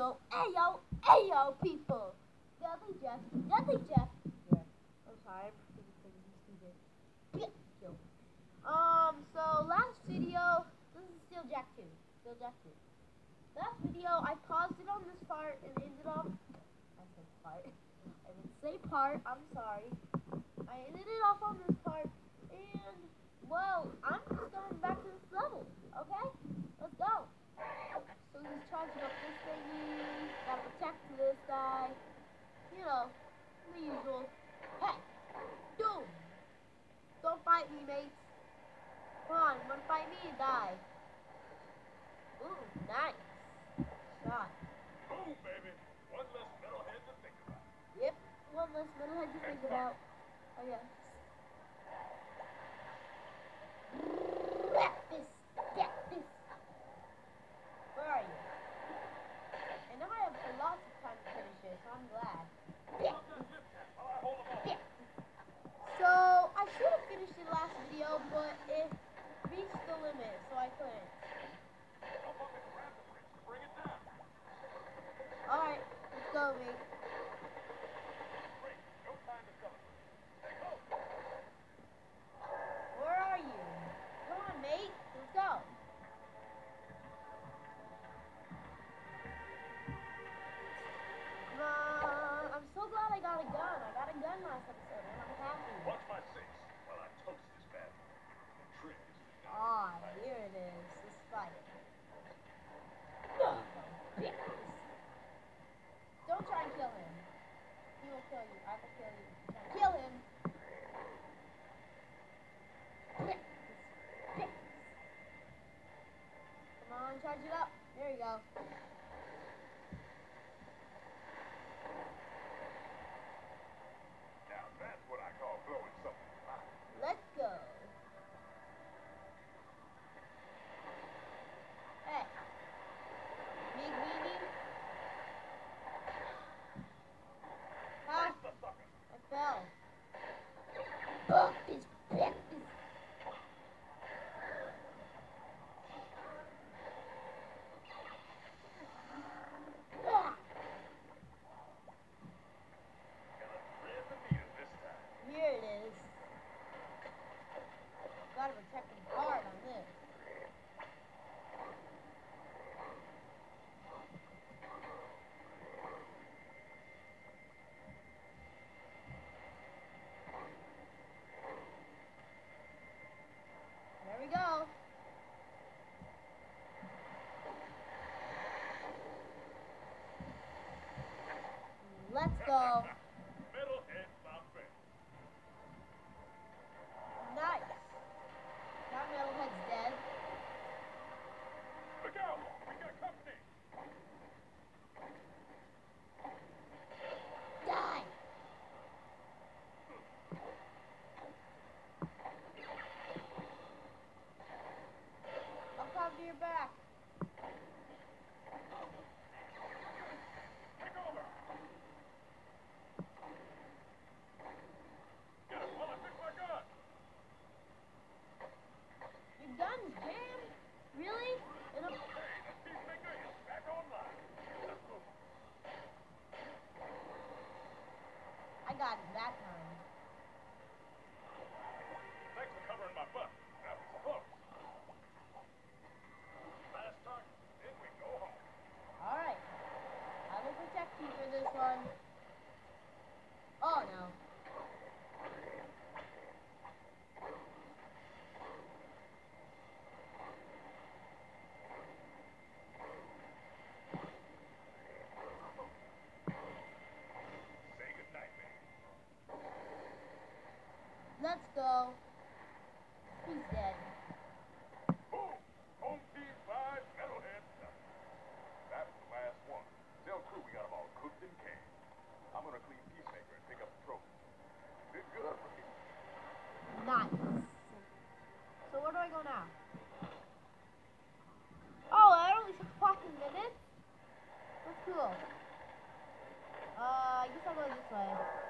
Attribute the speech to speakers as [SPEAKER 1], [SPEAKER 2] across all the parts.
[SPEAKER 1] Ayo, people. Deadly Jeff. Yeah. I'm sorry, I'm pretty stupid. Get killed. So last video, this is still Jack 2. Last video, I paused it on this part and ended up, I said part. I didn't say part, I'm sorry. I ended it off on this part, and, well, I'm just going back to this level, okay? Let's go. So he's charging up this thingy, gotta protect this guy, you know, the usual. Hey, dude, don't fight me, mates. Come on, you wanna fight me and die. Ooh, nice. Shot.
[SPEAKER 2] Boom, baby. One less metalhead to think about.
[SPEAKER 1] Yep, one less metalhead to think about. Oh, yes. Get this. Where are you? And now I have lots of time to finish it, so I'm glad. So, I should have finished it last video, but it reached the limit, so I couldn't. Alright, let's go, mate. Where are you? Come on, mate. Let's go. I'm so glad I got a gun. I got a gun last episode, and I'm happy.
[SPEAKER 2] Watch my six while I toast this bad boy. The trick is to
[SPEAKER 1] Ah, here it is. Let's fight it. Don't try and kill him. He will kill you. I will kill you. Kill him. Come on, charge it up. There you go.
[SPEAKER 2] Now that's what I call blowing something fine.
[SPEAKER 1] Let's go. Hey. Big meanie. Ah,
[SPEAKER 2] The sucker.
[SPEAKER 1] I fell. Breakfast.
[SPEAKER 2] Gonna thread the needle this time.
[SPEAKER 1] Here it is. Gotta protect him hard on this. There we go. Let's go.
[SPEAKER 2] Metalhead buffet.
[SPEAKER 1] Nice. That metalhead's dead.
[SPEAKER 2] Look out! We got company.
[SPEAKER 1] Die. I'll come to your back.
[SPEAKER 2] Take over. Got it. Well, I fixed my gun.
[SPEAKER 1] Your gun's jammed? Really? In a...
[SPEAKER 2] Hey, that peacemaker is back online. Let's go.
[SPEAKER 1] I got it that time.
[SPEAKER 2] Thanks for covering my butt. That was close. Last target, then we go home.
[SPEAKER 1] Alright. I will protect you for this one. Oh no.
[SPEAKER 2] Say goodnight, man.
[SPEAKER 1] Let's go. He's dead.
[SPEAKER 2] Boom! Home team 5, metalhead nothing. That's the last one. Tell crew we got them all cooked and canned. I'm gonna clean Peacemaker and pick up the trophy. Did good for me.
[SPEAKER 1] Nice. So where do I go now? Oh, that only took fucking minutes? That's cool. I guess I'll go this way.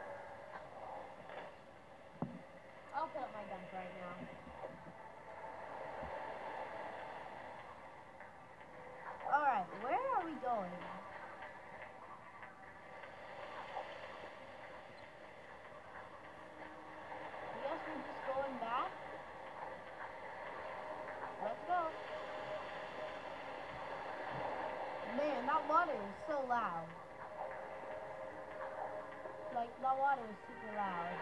[SPEAKER 1] I'll put up my guns right now. Alright, where are we going? loud. Like, the water is super loud.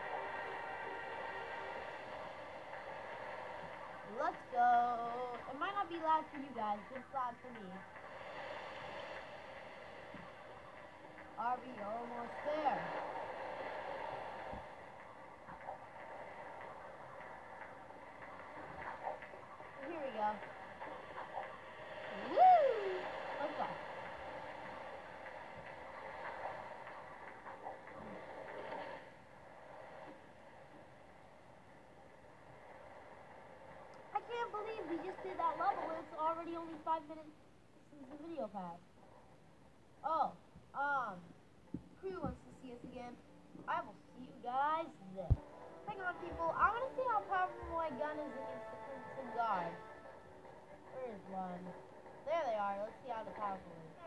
[SPEAKER 1] Let's go. It might not be loud for you guys, but it's loud for me. Are we almost there? Here we go. Woo! Let's go. I can't believe we just did that level and it's already only 5 minutes since the video passed. Oh, Crew wants to see us again. I will see you guys then. Hang on, people. I want to see how powerful my gun is against the Crimson Guard. Where is one? There they are. Let's see how powerful it is.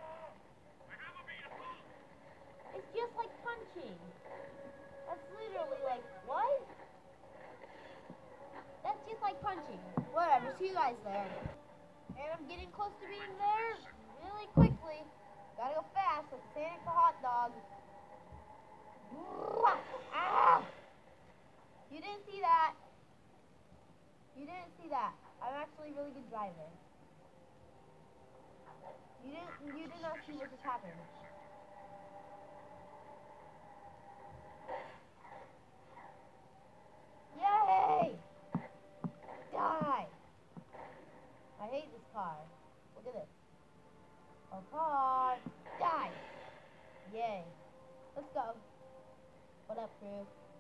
[SPEAKER 1] It's just like punching. That's literally like, what? That's just like punching. Whatever, see you guys there. And I'm getting close to being there really quickly. Gotta go fast, like Sonic the hot dog. Ah! You didn't see that. You didn't see that. I'm actually a really good driver. You did not see what just happened. Yay! Die! I hate this car. Look at this. Oh, car. Die! Yay. Let's go. What up, crew?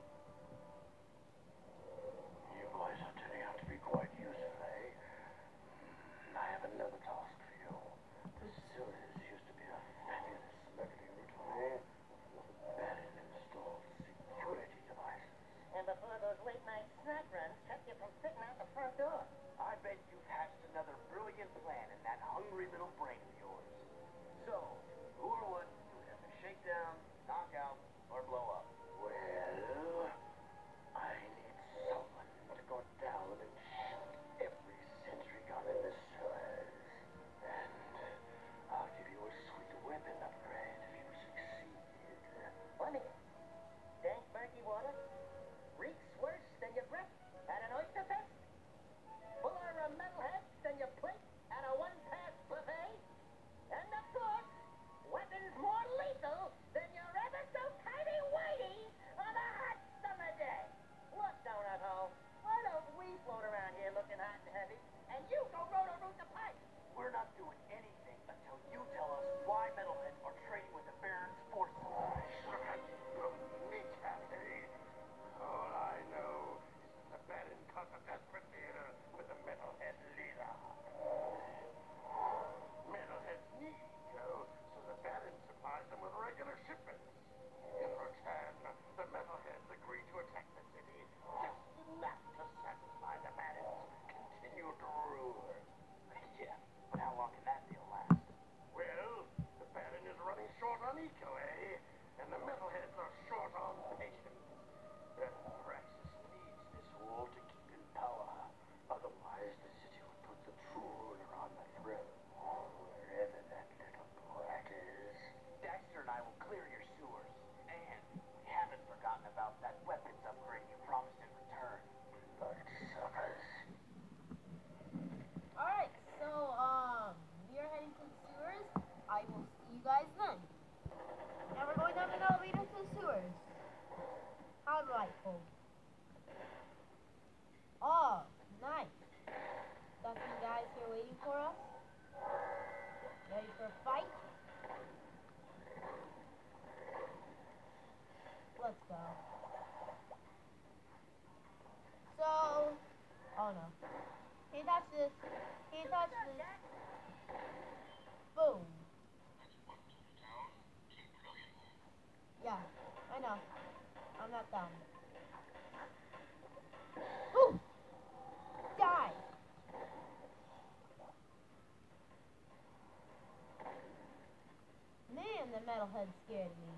[SPEAKER 3] You boys are turning out to be quite useful, eh? I have another task for you. The Sewers used to be a fabulous smuggling route away with Baron installed security devices.
[SPEAKER 4] And before those late-night snack runs kept you from sitting out the front door.
[SPEAKER 3] I bet you've hatched another brilliant plan in that hungry little brain of yours. So, who or what do we have to shake down, knock out, or blow up? Well, I need someone to go down and shoot every sentry gun in the sewers. And I'll give you a sweet weapon upgrade if you succeed.
[SPEAKER 4] Let me. Dank murky water reeks worse than your breath at an oyster fest. Fuller of metalheads than your plate at a one-pass buffet. And of course, weapons more lethal than your ever so tiny whitey on a hot summer day. Look, donut hole, why don't we float around here looking hot and heavy, and you go roto-root the pipe?
[SPEAKER 3] We're not doing anything until you tell us why metalheads are trading with the Baron's forces.
[SPEAKER 2] Me, Captain. All I know is that the Baron caught a desperate deal with the Metalhead leader. Metalheads need eco, so the Baron supplies them with regular shipments. In return, the Metalheads agree to attack the city just enough to satisfy the Baron's continued rule.
[SPEAKER 3] Yeah, but how long can that deal last?
[SPEAKER 2] Well, the Baron is running short on eco, eh? And the Metalheads are short on patience.
[SPEAKER 3] Praxis needs this wall to keep in power. Otherwise, the city would put the true ruler on the throne. Wherever that little brat is. Dexter and I will clear your sewers. And we haven't forgotten about that weapons upgrade you promised in return. Bloodsuckers.
[SPEAKER 1] Alright, so, we are heading to the sewers. I will see you guys then. Now we're going down an elevator to the sewers. How delightful. Oh, nice. Got some guys here waiting for us. Ready for a fight? Let's go. So, oh no. Can't touch this. Can't touch this. Boom. Yeah, I know. I'm not dumb. Ooh! Die! Man, the metalhead scared me.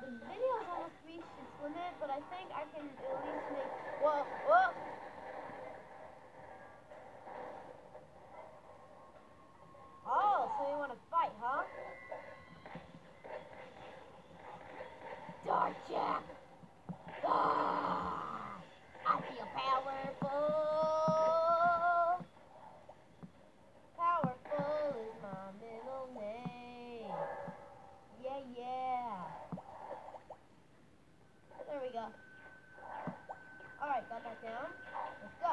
[SPEAKER 1] the video's almost reached its limit, but I think I can at least make... Whoa, whoa! Oh, so you want to fight, huh? Dark Jack! Ah, I feel powerful! Powerful is my middle name. Yeah, yeah. There we go. Alright, got that down. Let's go.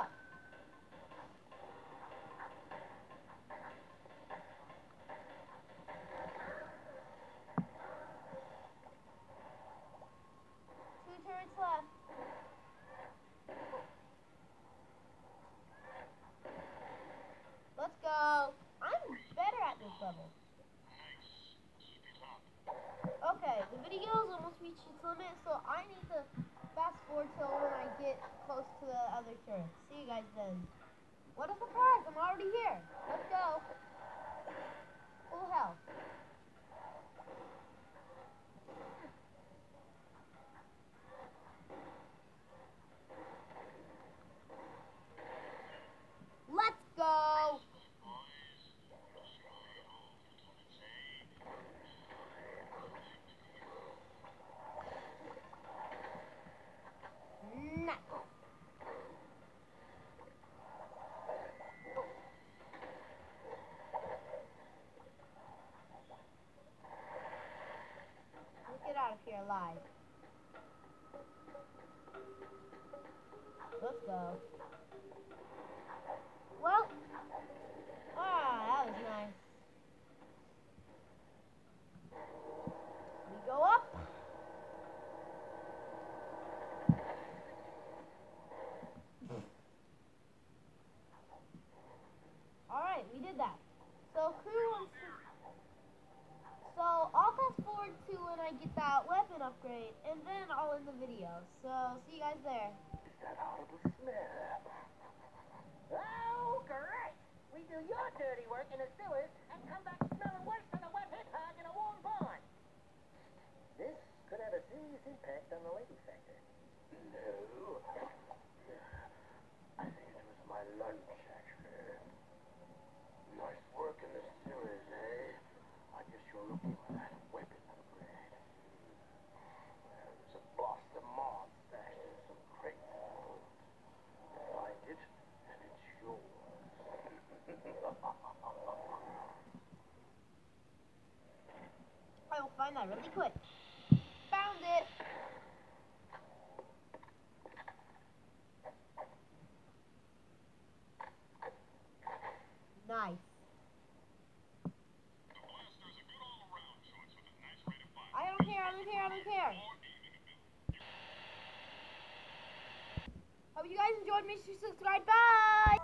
[SPEAKER 1] Two turrets left. Let's go. I'm better at this level. Okay, the video's almost reached its limit, so I need to fast forward till when I get close to the other turrets. See you guys then. What a surprise, I'm already here. Let's go. Full health. Let's go. Nice. Let's get out of here alive. Let's go. Well, that was nice. We go up. Alright, we did that. So crew wants to... So I'll fast forward to when I get that weapon upgrade, and then I'll end the video. So see you guys there.
[SPEAKER 3] That horrible smell.
[SPEAKER 4] Oh, great! We do your dirty work in the sewers and come back smelling worse than a wet hedgehog in a warm barn. This could have a serious impact on the lady factor.
[SPEAKER 3] No. I think it was my lunch, actually. Nice work in the sewers, eh? I guess you're looking for that weapon upgrade. There's a blaster mod stashed in some crates. Find it, and it's yours.
[SPEAKER 1] I will find that really quick. Found it. Nice. I don't care, I don't care, I don't care. Hope you guys enjoyed. Make sure to subscribe. Bye!